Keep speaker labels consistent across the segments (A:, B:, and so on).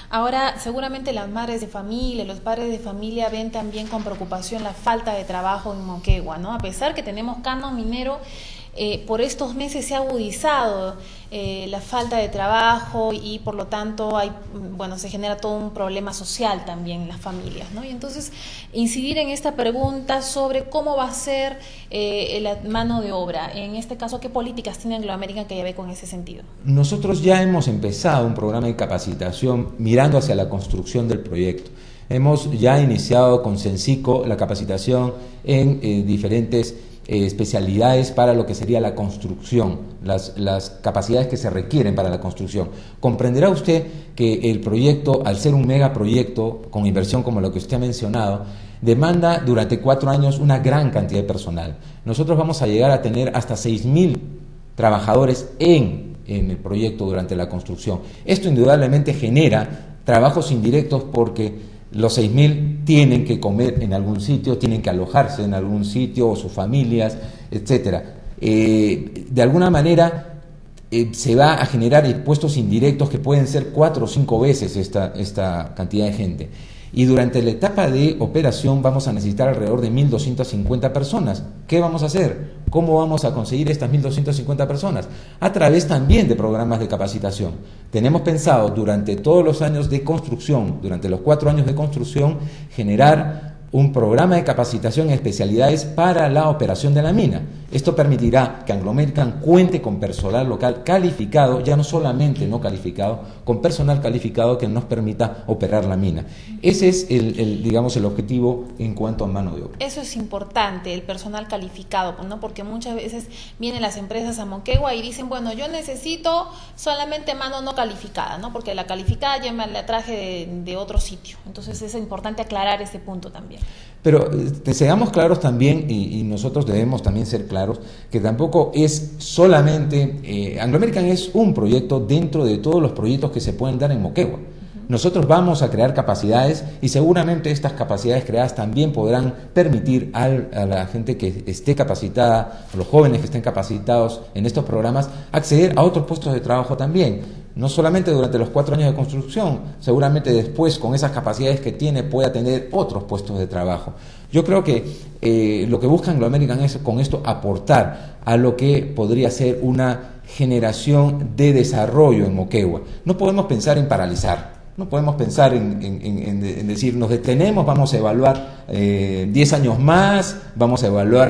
A: Ahora, seguramente las madres de familia, los padres de familia ven también con preocupación la falta de trabajo en Moquegua, ¿no? A pesar que tenemos canon minero, por estos meses se ha agudizado la falta de trabajo y por lo tanto se genera todo un problema social también en las familias, ¿no? Y entonces incidir en esta pregunta sobre cómo va a ser la mano de obra, en este caso, ¿qué políticas tiene Anglo American que ya ve con ese sentido?
B: Nosotros ya hemos empezado un programa de capacitación mirando hacia la construcción del proyecto. Hemos ya iniciado con Censico la capacitación en diferentes especialidades para lo que sería la construcción, las capacidades que se requieren para la construcción. Comprenderá usted que el proyecto, al ser un megaproyecto con inversión como lo que usted ha mencionado, demanda durante 4 años una gran cantidad de personal. Nosotros vamos a llegar a tener hasta 6.000 trabajadores en el proyecto durante la construcción. Esto indudablemente genera trabajos indirectos porque los 6.000 tienen que comer en algún sitio, tienen que alojarse en algún sitio, o sus familias, etcétera. De alguna manera se va a generar puestos indirectos que pueden ser 4 o 5 veces esta cantidad de gente. Y durante la etapa de operación vamos a necesitar alrededor de 1.250 personas. ¿Qué vamos a hacer? ¿Cómo vamos a conseguir estas 1.250 personas? A través también de programas de capacitación. Tenemos pensado durante todos los años de construcción, durante los 4 años de construcción, generar un programa de capacitación en especialidades para la operación de la mina. Esto permitirá que Anglo American cuente con personal local calificado, ya no solamente no calificado, con personal calificado que nos permita operar la mina. Ese es el objetivo en cuanto a mano de obra.
A: Eso es importante, el personal calificado, ¿no? Porque muchas veces vienen las empresas a Moquegua y dicen, bueno, yo necesito solamente mano no calificada, ¿no? Porque la calificada ya me la traje de otro sitio. Entonces es importante aclarar ese punto también.
B: Pero seamos claros también, y nosotros debemos también ser claros, que tampoco es solamente, Anglo American es un proyecto dentro de todos los proyectos que se pueden dar en Moquegua. Nosotros vamos a crear capacidades y seguramente estas capacidades creadas también podrán permitir a la gente que esté capacitada, a los jóvenes que estén capacitados en estos programas, acceder a otros puestos de trabajo también. No solamente durante los 4 años de construcción, seguramente después con esas capacidades que tiene pueda tener otros puestos de trabajo. Yo creo que lo que busca Anglo American es con esto aportar a lo que podría ser una generación de desarrollo en Moquegua. No podemos pensar en paralizar. No podemos pensar en decir, nos detenemos, vamos a evaluar 10 años más, vamos a evaluar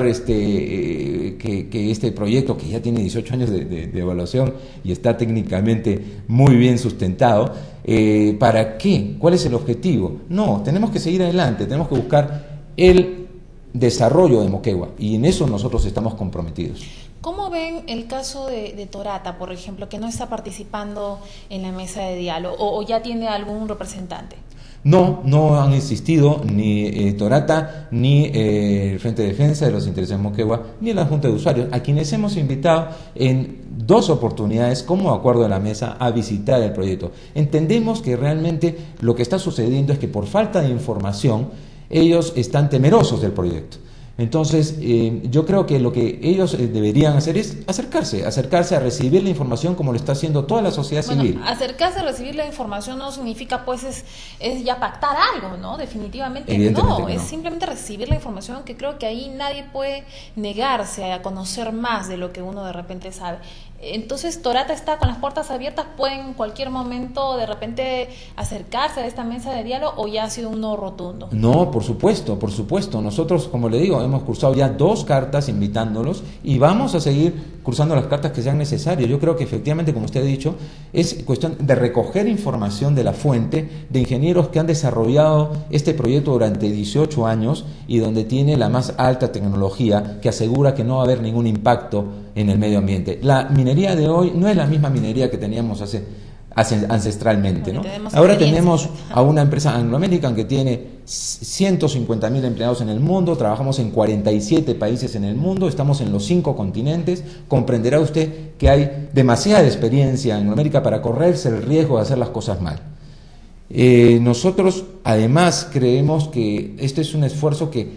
B: que este proyecto, que ya tiene 18 años de evaluación y está técnicamente muy bien sustentado, ¿para qué? ¿Cuál es el objetivo? No, tenemos que seguir adelante, tenemos que buscar el desarrollo de Moquegua y en eso nosotros estamos comprometidos.
A: ¿Cómo ven el caso de Torata, por ejemplo, que no está participando en la mesa de diálogo o ya tiene algún representante?
B: No han existido ni Torata, ni el Frente de Defensa de los Intereses de Moquegua, ni la Junta de Usuarios, a quienes hemos invitado en 2 oportunidades como acuerdo de la mesa a visitar el proyecto. Entendemos que realmente lo que está sucediendo es que por falta de información ellos están temerosos del proyecto. Entonces, yo creo que lo que ellos deberían hacer es acercarse a recibir la información como lo está haciendo toda la sociedad civil.
A: Acercarse a recibir la información no significa, pues, es ya pactar algo, ¿no? Definitivamente no. Es simplemente recibir la información, que creo que ahí nadie puede negarse a conocer más de lo que uno de repente sabe. Entonces, Torata está con las puertas abiertas, pueden en cualquier momento de repente acercarse a esta mesa de diálogo, o ya ha sido un no rotundo.
B: No, por supuesto. Nosotros, como le digo, hemos cursado ya 2 cartas invitándolos y vamos a seguir cursando las cartas que sean necesarias. Yo creo que efectivamente, como usted ha dicho, es cuestión de recoger información de la fuente de ingenieros que han desarrollado este proyecto durante 18 años y donde tiene la más alta tecnología que asegura que no va a haber ningún impacto en el medio ambiente. La minería de hoy no es la misma minería que teníamos ancestralmente, ¿no? Ahora tenemos a una empresa Anglo American que tiene 150.000 empleados en el mundo, trabajamos en 47 países en el mundo, estamos en los 5 continentes. Comprenderá usted que hay demasiada experiencia en Anglo American para correrse el riesgo de hacer las cosas mal. Nosotros además creemos que este es un esfuerzo que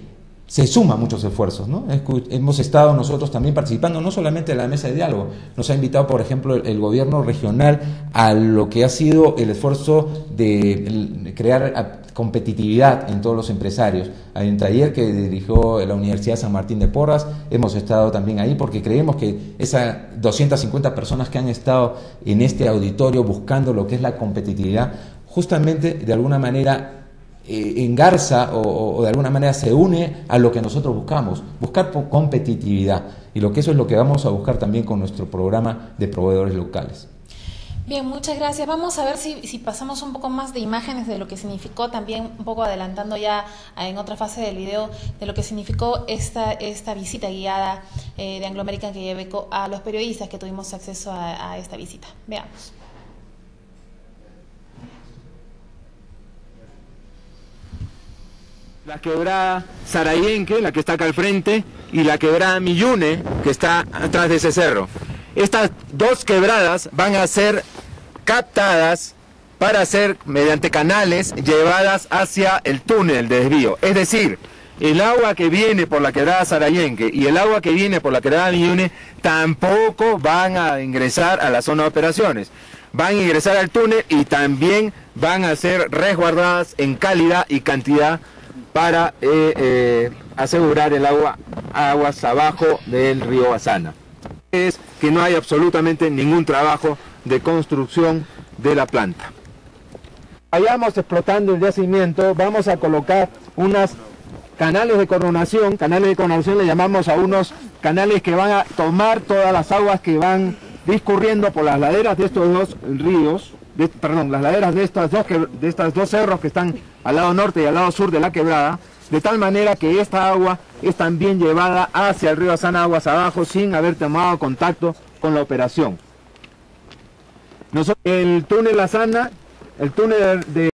B: se suman muchos esfuerzos, ¿no? Hemos estado nosotros también participando, no solamente en la mesa de diálogo, nos ha invitado, por ejemplo, el gobierno regional a lo que ha sido el esfuerzo de crear competitividad en todos los empresarios. Hay un taller que dirigió la Universidad San Martín de Porras, hemos estado también ahí porque creemos que esas 250 personas que han estado en este auditorio buscando lo que es la competitividad, justamente de alguna manera engarza o de alguna manera se une a lo que nosotros buscamos, buscar competitividad, y eso es lo que vamos a buscar también con nuestro programa de proveedores locales.
A: Bien, muchas gracias. Vamos a ver si pasamos un poco más de imágenes de lo que significó, también un poco adelantando ya en otra fase del video, de lo que significó esta visita guiada de Anglo American que llevé a los periodistas que tuvimos acceso a esta visita. Veamos.
C: La quebrada Sarayenque, la que está acá al frente, y la quebrada Millune, que está atrás de ese cerro. Estas dos quebradas van a ser captadas para ser, mediante canales, llevadas hacia el túnel de desvío. Es decir, el agua que viene por la quebrada Sarayenque y el agua que viene por la quebrada Millune tampoco van a ingresar a la zona de operaciones. Van a ingresar al túnel y también van a ser resguardadas en calidad y cantidad para asegurar el aguas abajo del río Asana. Es que no hay absolutamente ningún trabajo de construcción de la planta. Vayamos explotando el yacimiento, vamos a colocar unos canales de coronación le llamamos a unos canales que van a tomar todas las aguas que van discurriendo por las laderas de estos dos ríos, las laderas de estas dos cerros que están al lado norte y al lado sur de la quebrada, de tal manera que esta agua es también llevada hacia el río Asana aguas abajo sin haber tomado contacto con la operación. El túnel Asana, el túnel de